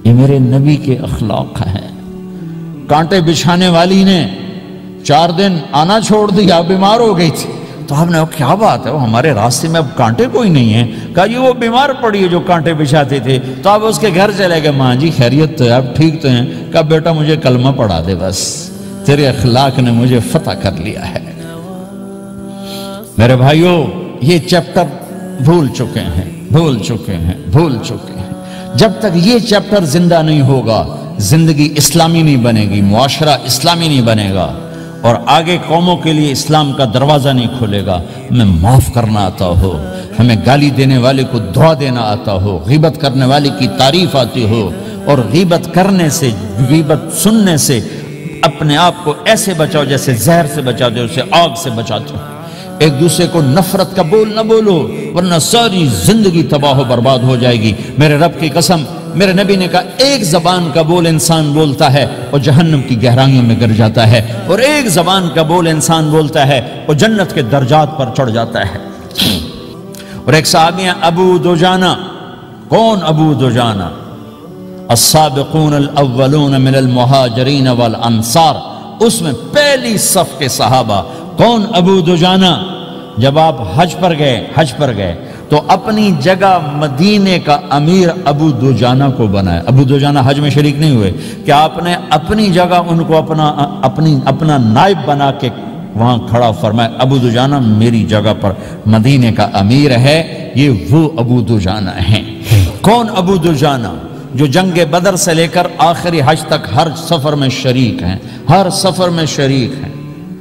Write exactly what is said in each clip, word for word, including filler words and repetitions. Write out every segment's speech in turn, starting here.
یہ میرے نبی کے اخلاق ہیں۔ کانٹے بچھانے والی نے چار دن آنا چھوڑ دیا، بیمار ہو گئی تھی، تو آپ نے کہا کیا بات ہے، وہ ہمارے راستے میں اب کانٹے کوئی نہیں ہیں؟ کہا یہ وہ بیمار پڑی ہے جو کانٹے بچھاتے تھے۔ تو آپ اس کے گھر چلے گئے، ماں جی خیریت تو ہے، آپ ٹھیک تو ہیں؟ کہا بیٹا مجھے کلمہ پڑھا دے، بس تیرے اخلاق نے مجھے فتح کر لیا ہے۔ میرے بھائیوں، یہ چیپٹر بھول چکے ہیں بھول چکے ہیں بھول چکے ہیں جب تک یہ چیپٹر زندہ نہیں ہوگا، زندگی اسلامی نہیں بنے گی، معاشرہ اسلامی نہیں بنے گا، اور آگے قوموں کے لیے اسلام کا دروازہ نہیں کھلے گا۔ ہمیں معاف کرنا آتا ہو، ہمیں گالی دینے والے کو دعا دینا آتا ہو، غیبت کرنے والے کی تعریف آتی ہو، اور غیبت کرنے سے، غیبت سننے سے اپنے آپ کو ایسے بچاؤ جیسے زہر سے بچاتے ہو، اسے آگ سے بچاتے ہو۔ ایک دوسرے کو نفرت کا بول نہ بولو، ورنہ ساری زندگی تباہ و برباد ہو جائے گی۔ میرے رب کی قسم، میرے نبی نے کہا ایک زبان کا بول انسان بولتا ہے اور جہنم کی گہرائیوں میں گر جاتا ہے، اور ایک زبان کا بول انسان بولتا ہے اور جنت کے درجات پر چڑھ جاتا ہے۔ اور ایک صحابی ہیں ابو-دجانا۔ کون ابو-دجانا؟ السابقون الاولون من المہاجرین والانصار، اس میں پہلی صف کے صحابہ۔ کون ابو-دجانا؟ جب آپ حج پر گئے حج پر گئے تو اپنی جگہ مدینے کا امیر ابو-دجانا کو بنایا۔ ابو-دجانا حج میں شریک نہیں ہوئے کہ آپ نے اپنی جگہ ان کو اپنا اپنی اپنا نائب بنا کے وہاں کھڑا فرمایا، ابو-دجانا میری جگہ پر مدینے کا امیر ہے۔ یہ وہ ابو-دجانا ہیں۔ کون ابو-دجانا؟ جو جنگ بدر سے لے کر آخری حج تک ہر سفر میں شریک ہیں، ہر سفر میں شریک ہیں۔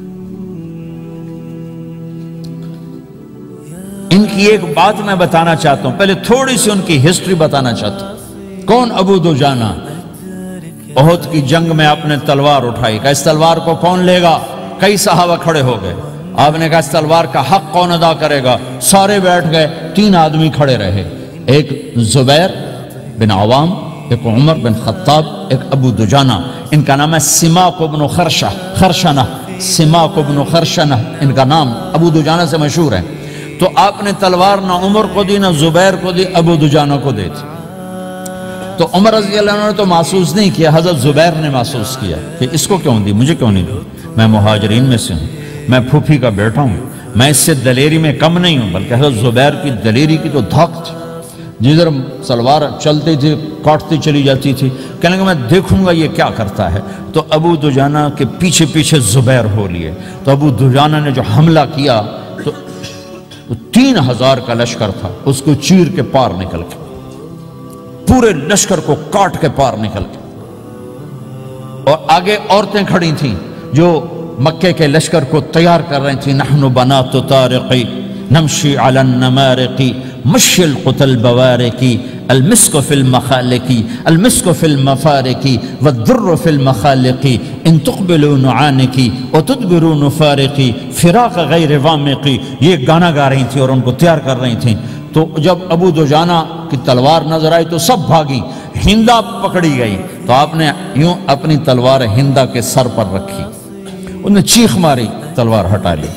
ان کی ایک بات میں بتانا چاہتا ہوں، پہلے تھوڑی سی ان کی ہسٹری بتانا چاہتا ہوں۔ کون ابو-دجانا؟ احد کی جنگ میں آپ نے تلوار اٹھائی، کہا اس تلوار کو کون لے گا؟ کئی صحابہ کھڑے ہو گئے۔ آپ نے کہا اس تلوار کا حق کون ادا کرے گا؟ سارے بیٹھ گئے، تین آدمی کھڑے رہے، ایک زبیر بن عوام، ایک عمر بن خطاب، ایک ابو-دجانا۔ ان کا نام ہے سماک بن خرشہ خرشنہ سماک بن خرشنہ ان کا نام ابو-دجانا سے مشہور ہے۔ تو آپ نے تلوار نہ عمر کو دی، نہ زبیر کو دی، ابو-دجانا کو دی تھی۔ تو عمر رضی اللہ عنہ نے تو محسوس نہیں کیا، حضرت زبیر نے محسوس کیا کہ اس کو کیوں دی، مجھے کیوں نہیں دی؟ میں مہاجرین میں سے ہوں، میں پھوپھی کا بیٹا ہوں، میں اس سے دلیری میں کم نہیں ہوں۔ بلکہ حضرت زبیر کی دلیری کی تو دھاک تھی، جدھر سلوار چلتی تھی کاٹتی چلی جاتی تھی، کہنے کہ میں دیکھوں گا یہ کیا کرتا ہے۔ تو ابو-دجانا کے پیچھے پیچھے زبیر ہو لیے۔ تو ابو-دجانا نے جو حملہ کیا تو تین ہزار کا لشکر تھا، اس کو چیر کے پار نکل کے، پورے لشکر کو کاٹ کے پار نکل کے، اور آگے عورتیں کھڑی تھیں جو مکے کے لشکر کو تیار کر رہی تھیں۔ نحن بنات طارقی نمشی علی النمارقی مشی القتل بوارقی المسک فی المخالقی المسک فی المفارقی والدر فی المخالقی ان تقبلوا نعانقی وتدبروا نفارقی فراق غیر وامقی۔ یہ گانا گا رہی تھیں اور ان کو تیار کر رہی تھیں۔ تو جب ابو-دجانا کی تلوار نظر آئی تو سب بھاگی، ہندا پکڑی گئی۔ تو آپ نے یوں اپنی تلوار ہندا کے سر پر رکھی، انہوں نے چیخ ماری، تلوار ہٹا لی۔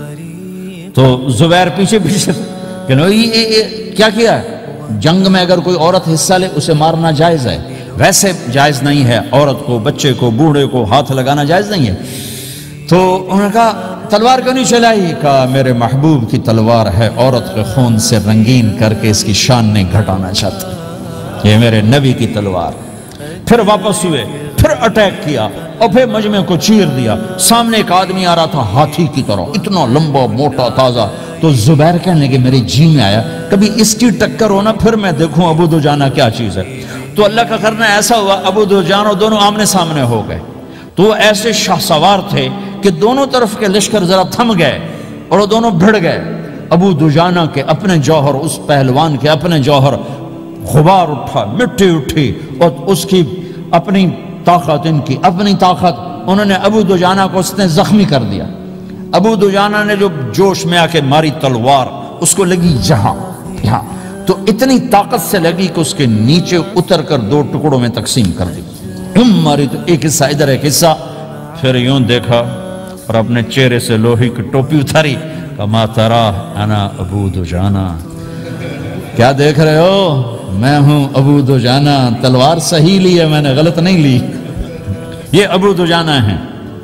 تو زبیر پیچھے پیچھے کہ کیا کیا ہے؟ جنگ میں اگر کوئی عورت حصہ لے اسے مارنا جائز ہے، ویسے جائز نہیں ہے، عورت کو، بچے کو، بوڑھے کو ہاتھ لگانا جائز نہیں ہے۔ تو انہوں نے کہا تلوار کیوں نہیں چلائی؟ کہا میرے محبوب کی تلوار ہے، عورت کے خون سے رنگین کر کے اس کی شان نہیں گھٹانا چاہتا، یہ میرے نبی کی تلوار۔ پھر واپس ہوئے، پھر اٹیک کیا اور پھر مجمع کو چیر دیا۔ سامنے ایک آدمی آ رہا تھا ہاتھی کی طرح، اتنا لمبا موٹا تازہ۔ تو زبیر کہنے لگے میرے جی میں آیا کبھی اس کی ٹکر ہونا، پھر میں دیکھوں ابو-دجانا کیا چیز ہے۔ تو اللہ کا کرنا ایسا ہوا، ابو-دجانا دونوں آمنے سامنے ہو گئے۔ تو وہ ایسے شاہ سوار تھے کہ دونوں طرف کے لشکر ذرا تھم گئے اور وہ دونوں بھڑ گئے۔ ابو-دجانا کے اپنے جوہر، اس پہلوان کے اپنے جوہر، غبار اٹھا، مٹی اٹھی، اور اس کی اپنی طاقت، ان کی اپنی طاقت، انہوں نے ابو-دجانا کو اس نے زخمی کر دیا۔ ابو-دجانا نے جو جوش میں آ کے ماری تلوار، اس کو لگی جہاں یہاں، تو اتنی طاقت سے لگی کہ اس کے نیچے اتر کر دو ٹکڑوں میں تقسیم کر دی۔ ہم ماری تو ایک حصہ ادھر ایک حصہ، پھر یوں دیکھا اور اپنے چہرے سے لوہی کی ٹوپی اتاری، کما ترا انا ابو-دجانا، کیا دیکھ رہے ہو؟ میں ہوں ابو دجانہ، تلوار صحیح لی ہے میں نے، غلط نہیں لی، یہ ابو دجانہ ہیں۔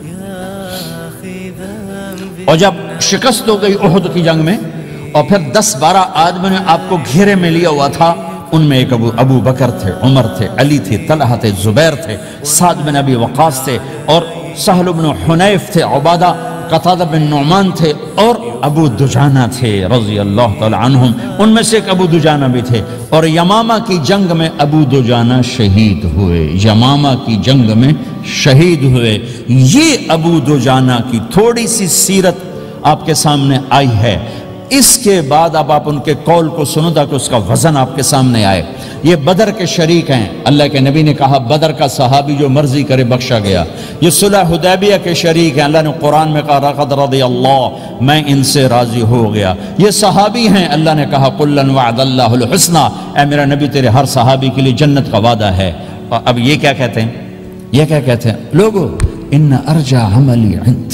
اور جب شکست ہو گئی احد کی جنگ میں اور پھر دس بارہ آدمی نے آپ کو گھیرے میں لیا ہوا تھا، ان میں ایک ابو ابو بکر تھے، عمر تھے، علی تھے، طلحہ تھے، زبیر تھے، سعد بن ابی وقاص تھے، اور سہل بن حنیف تھے، عبادہ قتادہ بن نعمان تھے، اور ابو دجانہ تھے رضی اللہ تعالی عنہم، ان میں سے ایک ابو دجانہ بھی تھے۔ اور یمامہ کی جنگ میں ابو دجانہ شہید ہوئے، یمامہ کی جنگ میں شہید ہوئے۔ یہ ابو دجانہ کی تھوڑی سی سیرت آپ کے سامنے آئی ہے۔ اس کے بعد اب آپ ان کے قول کو سنو تاکہ اس کا وزن آپ کے سامنے آئے۔ یہ بدر کے شریک ہیں، اللہ کے نبی نے کہا بدر کا صحابی جو مرضی کرے بخشا گیا۔ یہ صلح حدیبیہ کے شریک ہیں، اللہ نے قرآن میں کہا لقد رضی اللہ، میں ان سے راضی ہو گیا۔ یہ صحابی ہیں، اللہ نے کہا قل وعد اللہ الحسنى، اے میرا نبی تیرے ہر صحابی کے لیے جنت کا وعدہ ہے۔ اور اب یہ کیا کہتے ہیں؟ یہ کیا کہتے ہیں لوگو؟ ان ارجع عملی عند،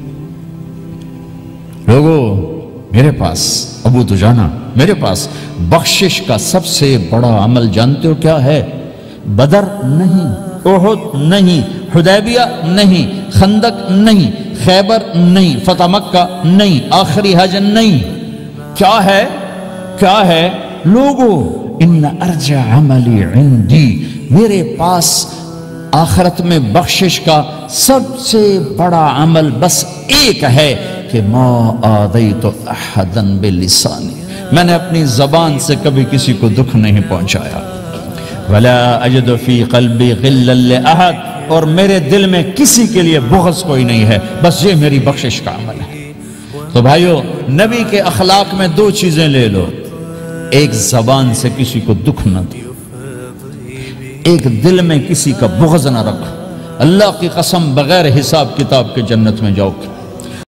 لوگو میرے پاس ابو دجانہ، میرے پاس بخشش کا سب سے بڑا عمل جانتے ہو کیا ہے؟ بدر نہیں، احد نہیں، حدیبیہ نہیں، خندق نہیں، خیبر نہیں، فتح مکہ نہیں، آخری حج نہیں۔ کیا ہے؟ کیا ہے لوگو؟ ان ارجع عملی عندی، میرے پاس آخرت میں بخشش کا سب سے بڑا عمل بس ایک ہے کہ ما آذیت احدا بلسانی، میں نے اپنی زبان سے کبھی کسی کو دکھ نہیں پہنچایا۔ ولا اجد فی قلبی غلا لاحد، اور میرے دل میں کسی کے لیے بغض کوئی نہیں ہے، بس یہ میری بخشش کا عمل ہے۔ تو بھائیو، نبی کے اخلاق میں دو چیزیں لے لو، ایک زبان سے کسی کو دکھ نہ دو، ایک دل میں کسی کا بغض نہ رکھو۔ اللہ کی قسم بغیر حساب کتاب کے جنت میں جاؤ گے۔